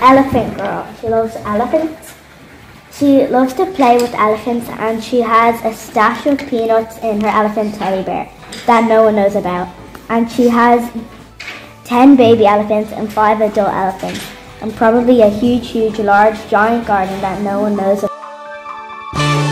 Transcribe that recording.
elephant girl. She loves elephants. She loves to play with elephants, and she has a stash of peanuts in her elephant teddy bear that no one knows about. And she has 10 baby elephants and 5 adult elephants, and probably a huge, large, giant garden that no one knows about.